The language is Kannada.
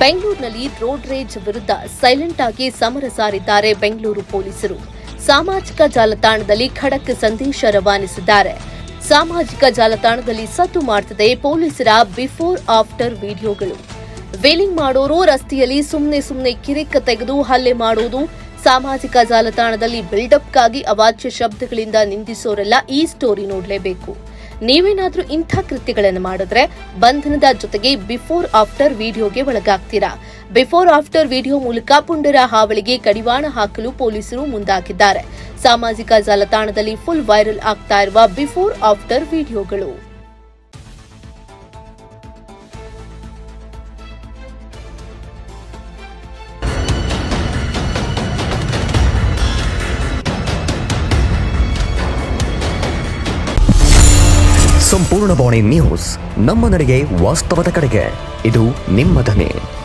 ಬೆಂಗಳೂರಿನಲ್ಲಿ ರೋಡ್ ರೇಜ್ ವಿರುದ್ಧ ಸೈಲೆಂಟ್ ಆಗಿ ಸಮರ ಸಾರಿದ್ದಾರೆ ಬೆಂಗಳೂರು ಪೊಲೀಸರು. ಸಾಮಾಜಿಕ ಜಾಲತಾಣದಲ್ಲಿ ಖಡಕ್ ಸಂದೇಶ ರವಾನಿಸಿದ್ದಾರೆ. ಸಾಮಾಜಿಕ ಜಾಲತಾಣದಲ್ಲಿ ಸದ್ದು ಮಾಡುತ್ತದೆ ಪೊಲೀಸರ ಬಿಫೋರ್ ಆಫ್ಟರ್ ವಿಡಿಯೋಗಳು. ವೇಲಿಂಗ್ ಮಾಡೋರು ರಸ್ತೆಯಲ್ಲಿ ಸುಮ್ಮನೆ ಕಿರಿಕ್ ತೆಗೆದು ಹಲ್ಲೆ ಮಾಡೋದು, ಸಾಮಾಜಿಕ ಜಾಲತಾಣದಲ್ಲಿ ಬಿಲ್ಡಪ್ಗಾಗಿ ಅವಾಚ್ಯ ಶಬ್ದಗಳಿಂದ ನಿಂದಿಸೋರೆಲ್ಲ ಈ ಸ್ಟೋರಿ ನೋಡಲೇಬೇಕು. ನೀವೇನಾದ್ರೂ ಇಂಥ ಕೃತ್ಯಗಳನ್ನು ಮಾಡಿದ್ರೆ ಬಂಧನದ ಜೊತೆಗೆ ಬಿಫೋರ್ ಆಫ್ಟರ್ ವಿಡಿಯೋಗೆ ಒಳಗಾಗ್ತೀರಾ. ಬಿಫೋರ್ ಆಫ್ಟರ್ ವಿಡಿಯೋ ಮೂಲಕ ಪುಂಡರ ಹಾವಳಿಗೆ ಕಡಿವಾಣ ಹಾಕಲು ಪೊಲೀಸರು ಮುಂದಾಗಿದ್ದಾರೆ. ಸಾಮಾಜಿಕ ಜಾಲತಾಣದಲ್ಲಿ ಫುಲ್ ವೈರಲ್ ಆಗ್ತಾ ಇರುವ ಬಿಫೋರ್ ಆಫ್ಟರ್ ವಿಡಿಯೋಗಳು. ಸಂಪೂರ್ಣ ಬಾಣಿ ನ್ಯೂಸ್, ನಮ್ಮ ನಡೆಗೆ ವಾಸ್ತವದ ಕಡೆಗೆ. ಇದು ನಿಮ್ಮ ಧ್ವನಿ.